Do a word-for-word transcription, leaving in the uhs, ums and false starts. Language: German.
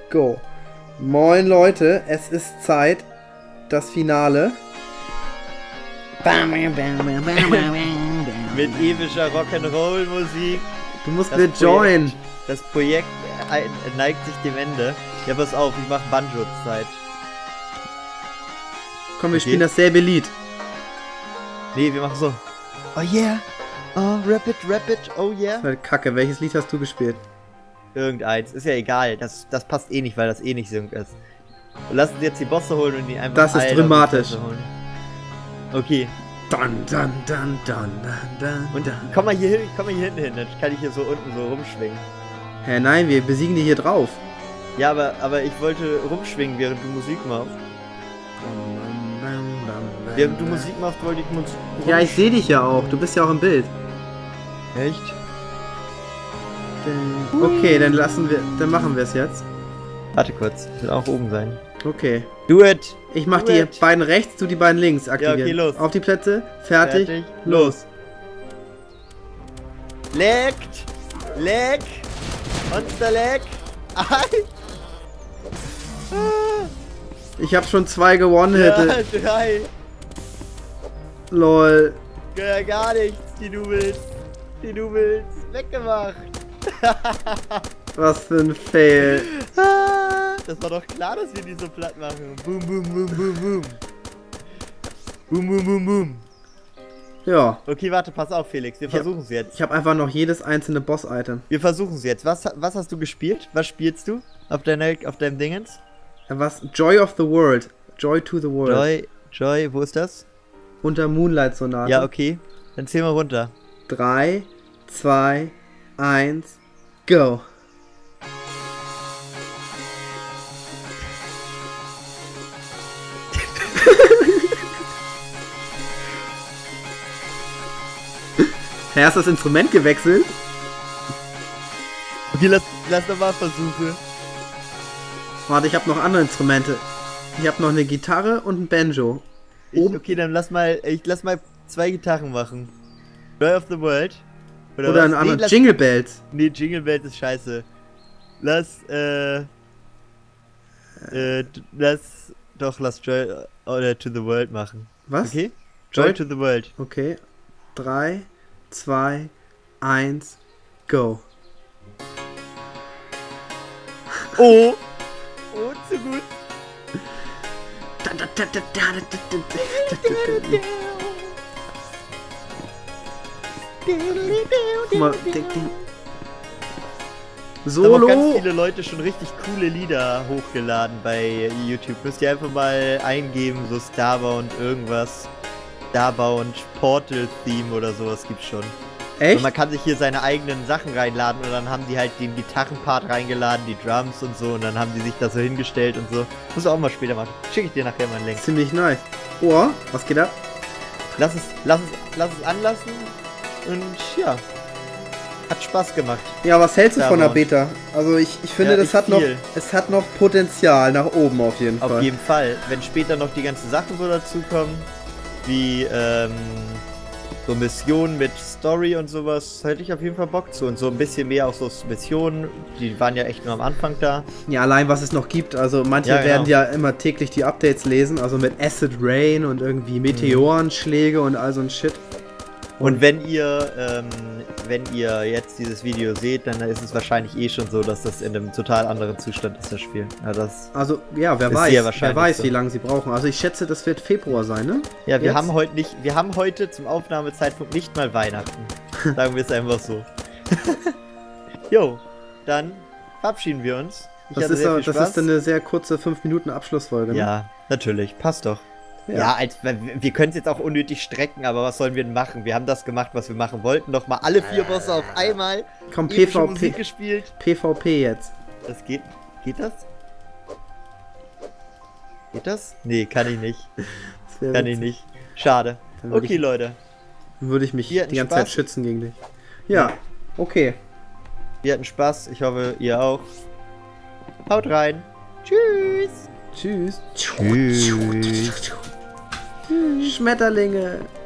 go. Moin Leute, es ist Zeit. Das Finale. Mit epischer Rock'n'Roll-Musik. Du musst Das mir joinen. Projekt, das Projekt neigt sich dem Ende. Ja, pass auf, ich mach Banjo-Zeit. Komm, wir Okay. spielen dasselbe Lied. Nee, wir machen so. Oh yeah. Oh, Rapid, Rapid, oh yeah. Das war Kacke, welches Lied hast du gespielt? Irgendeins, ist ja egal. Das, das passt eh nicht, weil das eh nicht Sync ist. Und lass uns jetzt die Bosse holen und die einfach Das ist alle dramatisch. auf die Fresse holen. Okay. Dun, dun, dun, dun, dun, Und dun. komm mal hier hin, komm mal hier hinten hin, dann kann ich hier so unten so rumschwingen. Hä, nein, wir besiegen die hier drauf. Ja, aber, aber ich wollte rumschwingen, während du Musik machst. Während du Musik machst, wollte ich Musik. Ja, ich sehe dich ja auch. Du bist ja auch im Bild. Echt? Okay, dann lassen wir, dann machen wir es jetzt. Warte kurz, ich will auch oben sein. Okay. Do it! Ich mach Do die it. beiden rechts, du die beiden links aktivieren. Ja, okay, los. Auf die Plätze, fertig, Fertig, los. Leckt! Leck! Monster Leck! Ei! Ich hab schon zwei gewonnen, Ja, hätte. drei! Lol. Ja, gar nichts, die du willst. Die du willst. Weggemacht! Was für ein Fail. Das war doch klar, dass wir die so platt machen. Boom, boom, boom, boom, boom. Boom, boom, boom, boom. Ja. Okay, warte, pass auf, Felix. Wir versuchen es jetzt. Ich habe einfach noch jedes einzelne Boss-Item. Wir versuchen es jetzt. Was, was hast du gespielt? Was spielst du? Auf, deiner, auf deinem Dingens? Was? Joy of the World. Joy to the World. Joy, Joy, wo ist das? Unter Moonlight Sonate. Ja, okay. Dann zähl mal runter. drei, zwei, eins, go. Hä, hast du das Instrument gewechselt? Okay, lass, lass nochmal versuchen. Warte, ich habe noch andere Instrumente. Ich habe noch eine Gitarre und ein Banjo. Ich, Oben- okay, dann lass mal, ich lass mal zwei Gitarren machen. Joy of the World. Oder was? ein Nee, anderes. lass- Jingle Bells. Nee, Jingle Bells ist scheiße. Lass, äh, äh, d- lass, doch, lass Joy oder To the World machen. Was? Okay? Joy, Joy- to the World. Okay. drei, zwei, eins, go. Oh! Oh, zu gut. Guck mal, ding, ding. Da haben auch ganz Solo. viele Leute schon richtig coole Lieder hochgeladen bei YouTube. Müsst ihr einfach mal eingeben, so Starbound irgendwas. Starbound Portal Theme oder sowas gibt's schon. Und Echt? man kann sich hier seine eigenen Sachen reinladen und dann haben die halt den Gitarrenpart reingeladen, die Drums und so und dann haben die sich da so hingestellt und so. Muss auch mal später machen. Schicke ich dir nachher mal einen Link. Ziemlich nice. Oh, was geht ab? Lass es, lass es, lass es anlassen und ja. Hat Spaß gemacht. Ja, was hältst du Ja, von der Mann. Beta? Also ich, ich finde, Ja, das ich hat noch, viel. es hat noch Potenzial nach oben auf jeden Auf Fall. jeden Fall. Wenn später noch die ganzen Sachen so dazukommen, wie ähm, so Missionen mit Story und sowas, hätte ich auf jeden Fall Bock zu. Und so ein bisschen mehr auch so Missionen, die waren ja echt nur am Anfang da. Ja, allein was es noch gibt. Also manche Ja, genau. werden ja immer täglich die Updates lesen, also mit Acid Rain und irgendwie Meteorenschläge und all so ein Shit. Und wenn ihr, ähm, wenn ihr jetzt dieses Video seht, dann ist es wahrscheinlich eh schon so, dass das in einem total anderen Zustand ist, das Spiel. Ja, das, Also, ja, wer Ist weiß, sehr wer wahrscheinlich weiß, so. wie lange sie brauchen. Also ich schätze, das wird Februar sein, ne? ja wir Jetzt? haben heute nicht, wir haben heute zum Aufnahmezeitpunkt nicht mal Weihnachten. Sagen wir es einfach so. Jo, dann verabschieden wir uns. Ich Das hatte ist, sehr ja- viel das Spaß. ist dann eine sehr kurze fünf Minuten Abschlussfolge, ne? Ja, natürlich, passt doch. Ja. Ja, als, wir können es jetzt auch unnötig strecken, aber was sollen wir denn machen? Wir haben das gemacht, was wir machen wollten. Noch mal alle vier Bosse auf einmal. Komm, Epische Musik PvP, gespielt. PvP jetzt. Das geht. Geht das? Geht das? Nee, kann ich nicht. Das wär Kann ich witzig. nicht. Schade. Dann würd Okay, ich- Leute. Dann würde ich mich Wir hatten die ganze Spaß. Zeit schützen gegen dich. Ja, okay. Wir hatten Spaß. Ich hoffe, ihr auch. Haut rein. Tschüss. Tschüss. Tschüss. Schmetterlinge.